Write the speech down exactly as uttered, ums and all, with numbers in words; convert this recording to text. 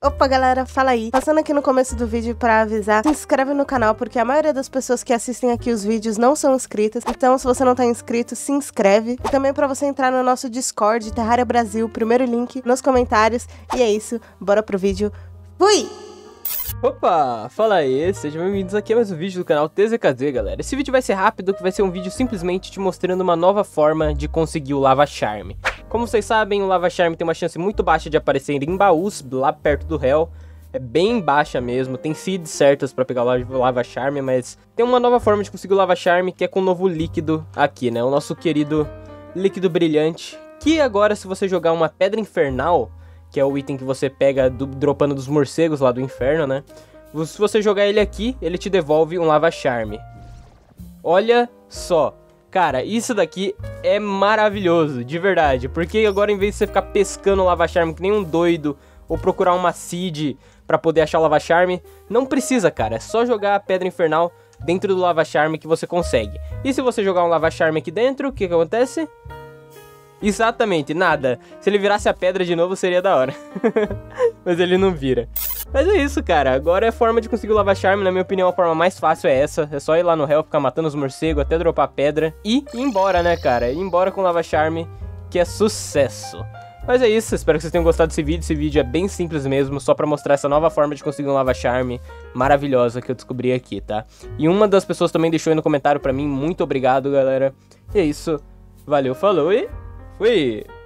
Opa galera, fala aí. Passando aqui no começo do vídeo pra avisar, se inscreve no canal porque a maioria das pessoas que assistem aqui os vídeos não são inscritas. Então se você não tá inscrito, se inscreve. E também pra você entrar no nosso Discord, Terraria Brasil, primeiro link nos comentários. E é isso, bora pro vídeo. Fui! Opa, fala aí, sejam bem-vindos aqui a mais um vídeo do canal T Z K Z, galera. Esse vídeo vai ser rápido, que vai ser um vídeo simplesmente te mostrando uma nova forma de conseguir o Lava Charm. Como vocês sabem, o Lava Charm tem uma chance muito baixa de aparecer em baús, lá perto do Hell. É bem baixa mesmo, tem seeds certas pra pegar o Lava Charm, mas tem uma nova forma de conseguir o Lava Charm, que é com o novo líquido aqui, né? O nosso querido líquido brilhante, que agora se você jogar uma pedra infernal, que é o item que você pega do, dropando dos morcegos lá do inferno, né? Se você jogar ele aqui, ele te devolve um Lava Charm. Olha só. Cara, isso daqui é maravilhoso, de verdade. Porque agora, em vez de você ficar pescando Lava Charm que nem um doido, ou procurar uma seed pra poder achar o Lava Charm, não precisa, cara. É só jogar a Pedra Infernal dentro do Lava Charm que você consegue. E se você jogar um Lava Charm aqui dentro, o que que acontece? Exatamente, nada. Se ele virasse a pedra de novo, seria da hora. Mas ele não vira. Mas é isso, cara. Agora é a forma de conseguir o Lava Charm. Na minha opinião, a forma mais fácil é essa. É só ir lá no Hell, ficar matando os morcegos até dropar pedra. E ir embora, né, cara? Ir embora com o Lava Charm, que é sucesso. Mas é isso, espero que vocês tenham gostado desse vídeo. Esse vídeo é bem simples mesmo, só pra mostrar essa nova forma de conseguir um Lava Charm maravilhosa que eu descobri aqui, tá? E uma das pessoas também deixou aí no comentário pra mim. Muito obrigado, galera. E é isso. Valeu, falou e... fui!